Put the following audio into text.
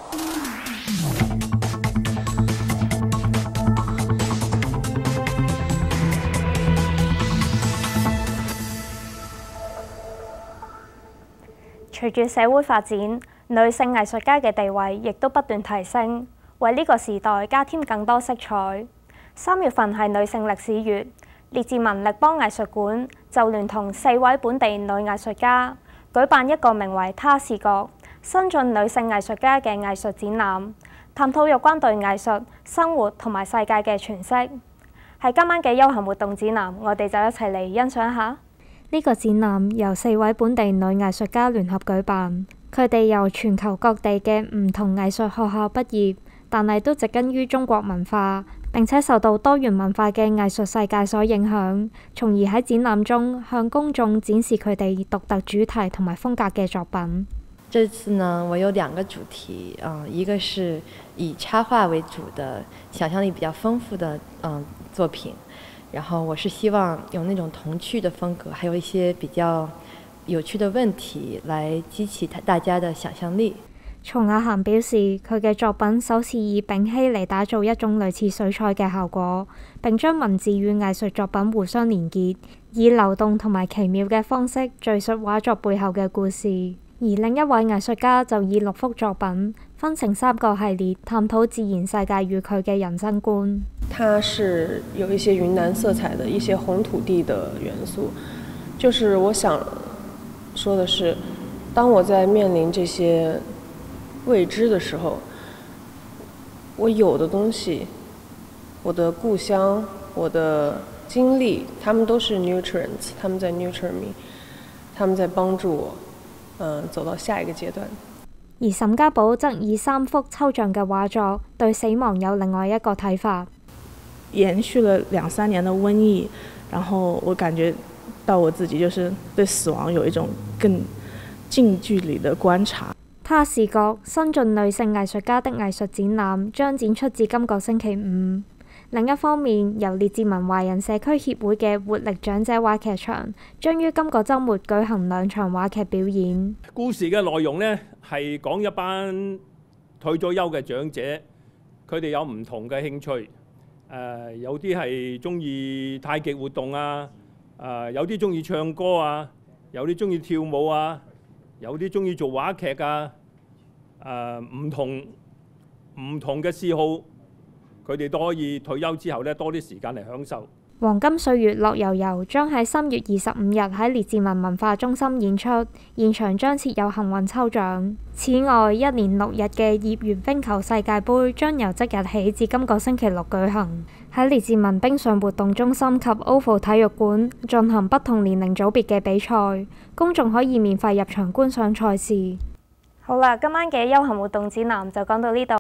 隨住社會發展，女性藝術家嘅地位亦都不斷提升，為呢個時代加添更多色彩。3月份係女性歷史月，列治文力邦藝術館就聯同4位本地女藝術家舉辦一個名為《她視覺：新晉女性藝術家》嘅藝術展覽，探討有關對藝術、生活同埋世界嘅詮釋。喺今晚嘅休閒活動展覽，我哋就一齊嚟欣賞下。呢個展覽由4位本地女藝術家聯合舉辦，佢哋由全球各地嘅唔同藝術學校畢業，但係都植根於中國文化，並且受到多元文化嘅藝術世界所影響，從而喺展覽中向公眾展示佢哋獨特主題同埋風格嘅作品。 這次呢，我有2個主題，一個是以插畫為主的，想象力比較豐富的作品。然後我是希望用那種童趣的風格，還有一些比較有趣的問題來激起大家的想象力。 曹雅嫻表示，佢嘅作品首次以丙烯嚟打造一種類似水彩嘅效果，並將文字與藝術作品互相連結，以流動同埋奇妙嘅方式敘述畫作背後嘅故事。而另一位藝術家就以6幅作品分成3個系列，探討自然世界與佢嘅人生觀。 它是有一些雲南色彩的一些紅土地的元素，就是我想說的是，當我在面臨這些未知的時候，我有的東西，我的故鄉，我的經歷，他們都是 nutrients， 他們在 nurture me， 他們在幫助我走到下一個階段。 而沈家寶則以3幅抽象嘅畫作，對死亡有另外一個睇法。 延續了2-3年的瘟疫，然後我感覺到我自己就是對死亡有一種更近距離的觀察。 她視覺：新晉女性藝術家的藝術展覽將展出至今個星期五。另一方面，由列治文華人社區協會嘅活力長者話劇場將於今個週末舉行2場話劇表演。 故事嘅內容呢，係講一班退咗休嘅長者，佢哋有唔同嘅興趣。有啲係中意太極活動啊，有啲中意唱歌啊，有啲中意跳舞啊，有啲中意做話劇啊，唔同嘅嗜好，佢哋都可以退休之後呢多啲時間嚟享受。 黃金歲月樂悠悠將喺3月25日喺列治文文化中心演出，現場將設有幸運抽獎。此外，一連6日嘅葉園冰球世界盃將由即日起至今個星期六舉行，喺列治文冰上活動中心及 OVO 體育館進行不同年齡組別嘅比賽，公眾可以免費入場觀賞賽事。好啦，今晚嘅休閒活動展覽就講到呢度。